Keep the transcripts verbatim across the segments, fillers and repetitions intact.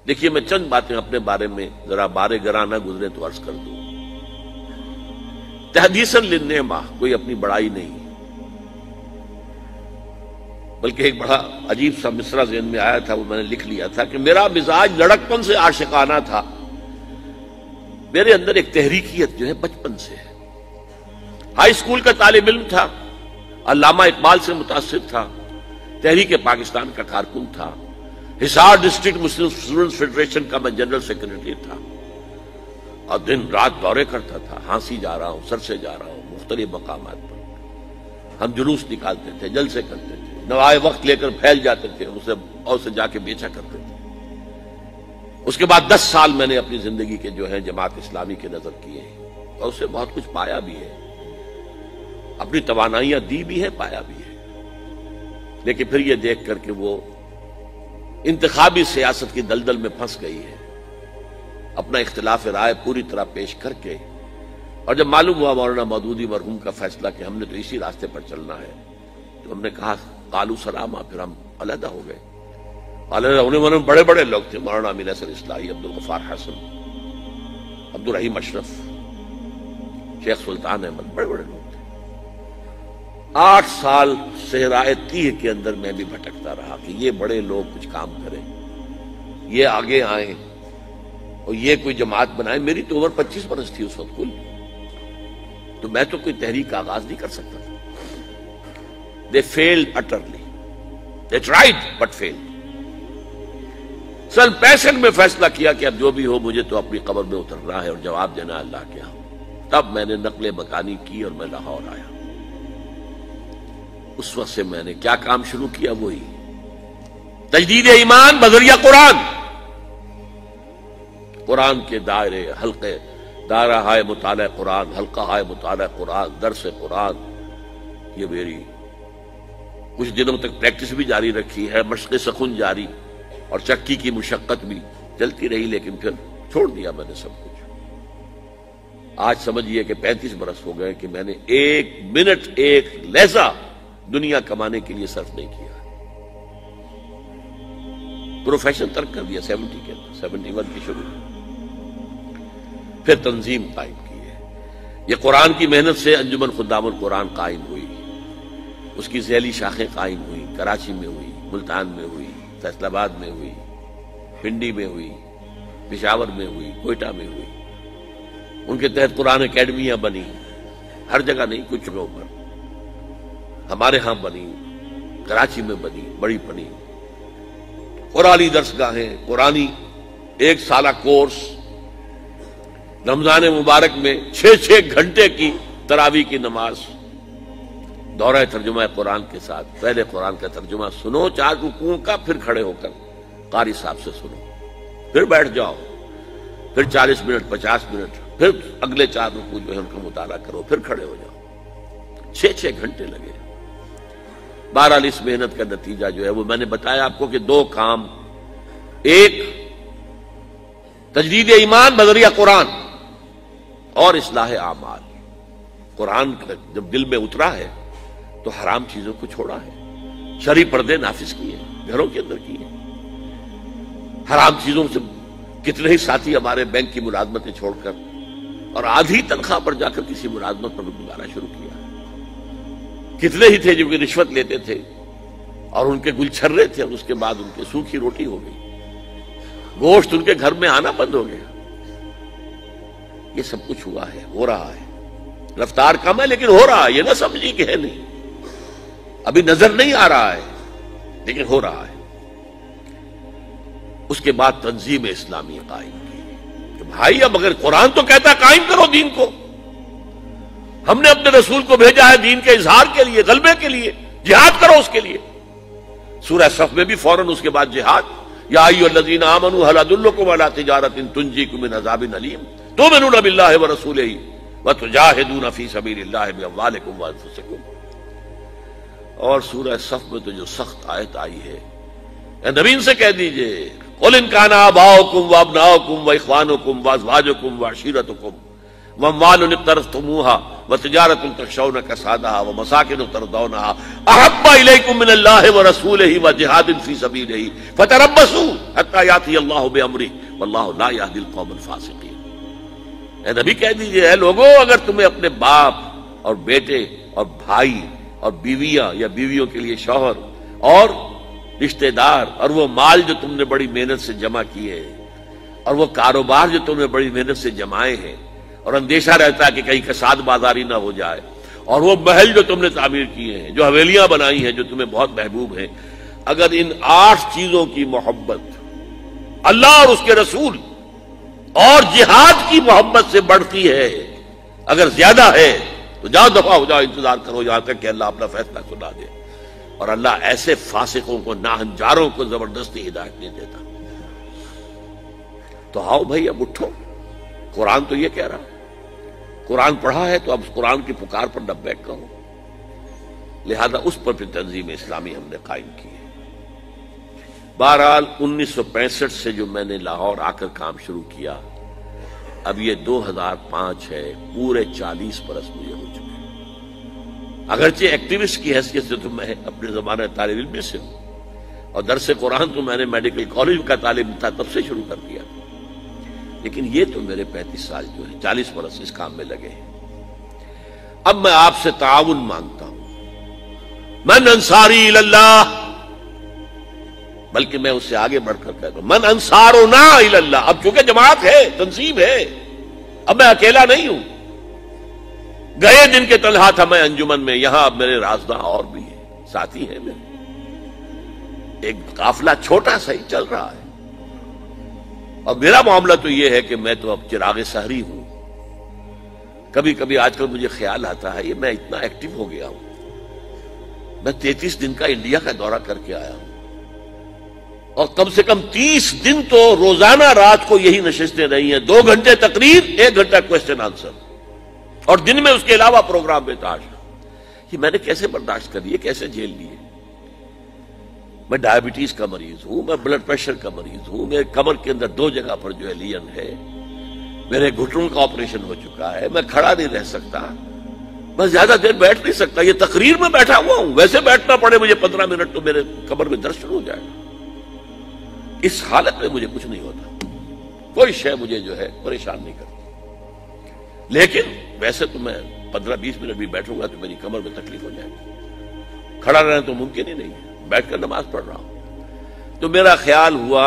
دیکھیے میں چند باتیں اپنے بارے میں ذرا بارے گراں نہ گزرے تو عرض کر دوں. تحدیثاً للنعمہ، کوئی اپنی بڑائی نہیں، بلکہ ایک بڑا عجیب سا مصرع ذہن میں آیا تھا، وہ میں نے لکھ لیا تھا کہ میرا مزاج لڑکپن سے عاشقانہ تھا. میرے اندر ایک تحریکیت جو ہے بچپن سے ہے. ہائی اسکول کا طالب علم تھا، علامہ اقبال سے متاثر تھا، تحریک پاکستان کا کارکن تھا، Hisar district Muslim students federation کا میں جنرل سیکرٹری تھا، اور دن رات دورے کرتا تھا. ہانسی جا رہا ہوں، سر سے جا رہا ہوں، مختلف مقامات پر ہم جلوس نکالتے تھے، جلسے کرتے تھے، نوائے وقت لے کر پھیل جاتے تھے، اسے اور سے جا کے بیچا کرتے تھے. اس کے بعد دس سال میں نے اپنی زندگی کے جو ہے جماعت اسلامی کے نظر کیے اور اس سے بہت کچھ پایا بھی ہے، اپنی توانائیاں دی بھی ہے، پایا بھی ہے. لیکن پھر یہ دیکھ کر کہ وہ انتخابی سیاست کی دلدل میں پھنس گئی ہے، اپنا اختلاف رائے پوری طرح پیش کر کے، اور جب معلوم ہوا مولانا مودودی مرحوم کا فیصلہ کہ ہم نے تو اسی راستے پر چلنا ہے، تو ہم نے کہا قالوا سلاما، پھر ہم علیحدہ ہو گئے. علیحدہ ہونے والے بڑے بڑے لوگ تھے، مولانا امین حسن اصلاحی، عبدالغفار حسن، عبدالرحیم اشرف، شیخ سلطان احمد، بڑے بڑے لوگ تھے. آٹھ سال صحرائے تیہ کے اندر میں بھی بھٹکتا رہا کہ یہ بڑے لوگ کچھ کام کریں، یہ آگے آئیں اور یہ کوئی جماعت بنائے. میری تو عمر پچیس برس تھی اس وقت کل، تو میں تو کوئی تحریک کا آغاز نہیں کر سکتا تھا. They failed utterly. They tried but failed. سن پینسٹھ میں فیصلہ کیا کہ اب جو بھی ہو مجھے تو اپنی قبر میں اترنا ہے اور جواب دینا اللہ کے ہاں. تب میں نے نقل مکانی کی اور میں لاہور آیا. اس وقت سے میں نے کیا کام شروع کیا؟ وہی تجدید ایمان بذریعہ قرآن. قرآن کے دائرے، حلقے، دائرہ ہائے مطالعہ قرآن، حلقہ ہائے مطالعہ قرآن، درس قرآن، یہ میری کچھ دنوں تک پریکٹس بھی جاری رکھی ہے، مشق سخن جاری، اور چکی کی مشقت بھی چلتی رہی. لیکن پھر چھوڑ دیا میں نے سب کچھ. آج سمجھیے کہ پینتیس برس ہو گئے کہ میں نے ایک منٹ، ایک لہجہ دنیا کمانے کے لیے صرف نہیں کیا. پروفیشن ترک کر دیا سیونٹی کے اندر، سیونٹی ون کی شروع. پھر تنظیم قائم کی ہے. یہ قرآن کی محنت سے انجمن خدام القرآن قائم ہوئی، اس کی ذیلی شاخیں قائم ہوئی. کراچی میں ہوئی، ملتان میں ہوئی، فیصل آباد میں ہوئی، پنڈی میں ہوئی، پشاور میں ہوئی، کوئٹہ میں ہوئی. ان کے تحت قرآن اکیڈمیاں بنی، ہر جگہ نہیں، کچھ جگہوں پر. ہمارے ہاں بنی، کراچی میں بنی، بڑی بنی. قرآنی درسگاہیں، قرآنی ایک سالہ کورس، رمضان مبارک میں چھ چھ گھنٹے کی تراویح کی نماز، دورہ ترجمہ قرآن کے ساتھ. پہلے قرآن کا ترجمہ سنو چار رکوعوں کا، پھر کھڑے ہو کر قاری صاحب سے سنو، پھر بیٹھ جاؤ، پھر چالیس منٹ، پچاس منٹ، پھر اگلے چار رکوع جو ہے ان کا مطالعہ کرو، پھر کھڑے ہو جاؤ. چھ چھ گھنٹے لگے. بہرحال اس محنت کا نتیجہ جو ہے وہ میں نے بتایا آپ کو کہ دو کام، ایک تجدید ایمان بذریعہ قرآن اور اصلاح اعمال. قرآن جب دل میں اترا ہے تو حرام چیزوں کو چھوڑا ہے، شرعی پردے نافذ کیے، گھروں کے اندر کیے. حرام چیزوں سے کتنے ہی ساتھی ہمارے بینک کی ملازمتیں چھوڑ کر اور آدھی تنخواہ پر جا کر کسی ملازمت پر گزارا شروع کیا. کتنے ہی تھے جو کہ رشوت لیتے تھے اور ان کے گل چھرے تھے، اور اس کے بعد ان کے سوکھی روٹی ہو گئی، گوشت ان کے گھر میں آنا بند ہو گیا. یہ سب کچھ ہوا ہے، ہو رہا ہے. رفتار کم ہے لیکن ہو رہا ہے. یہ نہ سمجھیے کہ ہے نہیں، ابھی نظر نہیں آ رہا ہے لیکن ہو رہا ہے. اس کے بعد تنظیم اسلامی قائم کی کہ بھائی اب اگر قرآن تو کہتا ہے قائم کرو دین کو، ہم نے اپنے رسول کو بھیجا ہے دین کے اظہار کے لیے، غلبے کے لیے، جہاد کرو اس کے لیے. سورہ صف میں بھی فوراً اس کے بعد جہاد. یا ایھا الذین آمنوا ھل ادلکم علی تجارۃ تنجیکم من عذاب الیم تؤمنون باللہ ورسولہ وتجاہدون فی سبیل اللہ باموالکم وانفسکم. اور سورہ صف میں تو جو سخت آیت آئی ہے، اے نبی ان سے کہہ دیجئے قل ان کان آباؤکم وابناؤکم واخوانکم وازواجکم وعشیرتکم وَأَمْوَالٌ اقْتَرَفْتُمُوهَا وَتِجَارَةٌ تَخْشَوْنَ كَسَادَهَا وَمَسَاكِنُ تَرْضَوْنَهَا أَحَبَّ إِلَيْكُم مِّنَ اللَّهِ وَرَسُولِهِ وَجِهَادٍ فِي سَبِيلِهِ فَتَرَبَّصُوا حَتَّىٰ يَأْتِيَ اللَّهُ بِأَمْرِهِ وَاللَّهُ لَا يَهْدِي الْقَوْمَ الْفَاسِقِينَ۔ اے نبی کہہ دیجئے، اے لوگو، اگر تمہیں اپنے باپ اور بیٹے اور بھائی اور بیویاں یا بیویوں کے لیے شوہر اور رشتہ دار اور وہ مال جو تم نے بڑی محنت سے جمع کیے اور وہ کاروبار جو تم نے بڑی محنت سے جمائے ہیں اور اندیشہ رہتا ہے کہ کہیں کساد بازاری نہ ہو جائے، اور وہ محل جو تم نے تعمیر کیے ہیں، جو حویلیاں بنائی ہیں جو تمہیں بہت محبوب ہیں، اگر ان آٹھ چیزوں کی محبت اللہ اور اس کے رسول اور جہاد کی محبت سے بڑھتی ہے، اگر زیادہ ہے تو جاؤ دفعہ ہو جاؤ، انتظار کرو یہاں تک کہ اللہ اپنا فیصلہ سنا دے۔ اور اللہ ایسے فاسقوں کو، ناہنجاروں کو زبردستی ہدایت نہیں دیتا۔ تو آؤ بھائی، اب اٹھو، قرآن تو یہ کہہ رہا، قرآن پڑھا ہے تو اب اس قرآن کی پکار پر لبیک کرو۔ لہذا اس پر پھر تنظیم اسلامی ہم نے قائم کی ہے۔ بہرحال انیس سو پینسٹھ سے جو میں نے لاہور آ کر کام شروع کیا، اب یہ دو ہزار پانچ ہے، پورے چالیس برس مجھے ہو چکے ہیں۔ اگرچہ ایکٹیوسٹ کی حیثیت سے تو میں اپنے زمانہ طالب علم سے ہوں، اور درس قرآن تو میں نے میڈیکل کالج کا طالب تھا تب سے شروع کر دیا، لیکن یہ تو میرے پینتیس سال جو ہے، چالیس برس اس کام میں لگے ہیں۔ اب میں آپ سے تعاون مانگتا ہوں، من انصاری اللہ، بلکہ میں اس سے آگے بڑھ کر کہتا ہوں من انصارنا اللہ۔ اب چونکہ جماعت ہے، تنظیم ہے، اب میں اکیلا نہیں ہوں۔ گئے دن کے تنہا تھا میں انجمن میں، یہاں اب میرے رازداں اور بھی ہیں، ساتھی ہیں میرے، ایک قافلہ چھوٹا سا ہی چل رہا ہے۔ اور میرا معاملہ تو یہ ہے کہ میں تو اب چراغ سحری ہوں۔ کبھی کبھی آج کل مجھے خیال آتا ہے، یہ میں اتنا ایکٹیو ہو گیا ہوں، میں تینتیس دن کا انڈیا کا دورہ کر کے آیا ہوں، اور کم سے کم تیس دن تو روزانہ رات کو یہی نشستیں رہی ہیں، دو گھنٹے تقریر، ایک گھنٹہ کوسچن آنسر، اور دن میں اس کے علاوہ پروگرام بے تحاشا۔ یہ میں نے کیسے برداشت کر لیے، کیسے جھیل لیے؟ میں ڈائبٹیز کا مریض ہوں، میں بلڈ پریشر کا مریض ہوں، میرے کمر کے اندر دو جگہ پر جو ہے لین ہے، میرے گھٹنوں کا آپریشن ہو چکا ہے، میں کھڑا نہیں رہ سکتا، میں زیادہ دیر بیٹھ نہیں سکتا، یہ تقریر میں بیٹھا ہوا ہوں، ویسے بیٹھنا پڑے مجھے پندرہ منٹ تو میرے کمر میں درد شروع ہو جائے گا۔ اس حالت میں مجھے کچھ نہیں ہوتا، کوئی شے مجھے جو ہے پریشان نہیں کرتی، لیکن ویسے تو میں پندرہ بیس منٹ بھی بیٹھوں گا تو میری کمر میں تکلیف ہو جائے گی، کھڑا رہنا تو ممکن ہی نہیں ہے، بیٹھ کر نماز پڑھ رہا ہوں۔ تو میرا خیال ہوا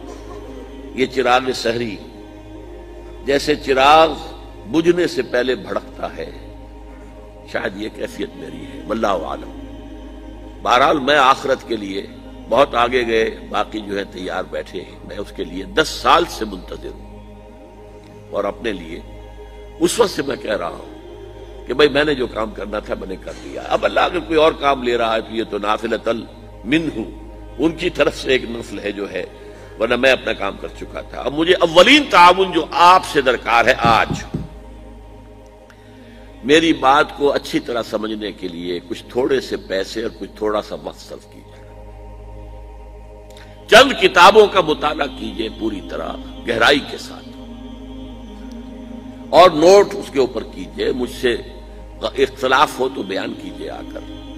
یہ چراغ سحری جیسے چراغ بجھنے سے پہلے بھڑکتا ہے، شاید یہ کیفیت میری ہے، واللہ عالم۔ بہرحال میں آخرت کے لیے بہت آگے گئے، باقی جو ہے تیار بیٹھے ہیں، میں اس کے لیے دس سال سے منتظر ہوں، اور اپنے لیے اس وقت سے میں کہہ رہا ہوں کہ بھائی میں نے جو کام کرنا تھا میں نے کر دیا، اب اللہ اگر کوئی اور کام لے رہا ہے تو یہ تو نافلۃ منہ، ان کی طرف سے ایک نفل ہے جو ہے، ورنہ میں اپنا کام کر چکا تھا۔ اب مجھے اولین تعاون جو آپ سے درکار ہے آج، میری بات کو اچھی طرح سمجھنے کے لیے کچھ تھوڑے سے پیسے اور کچھ تھوڑا سا وقت صرف کیجیے، چند کتابوں کا مطالعہ کیجیے پوری طرح گہرائی کے ساتھ، اور نوٹ اس کے اوپر کیجیے، مجھ سے اختلاف ہو تو بیان کیجیے آ کر۔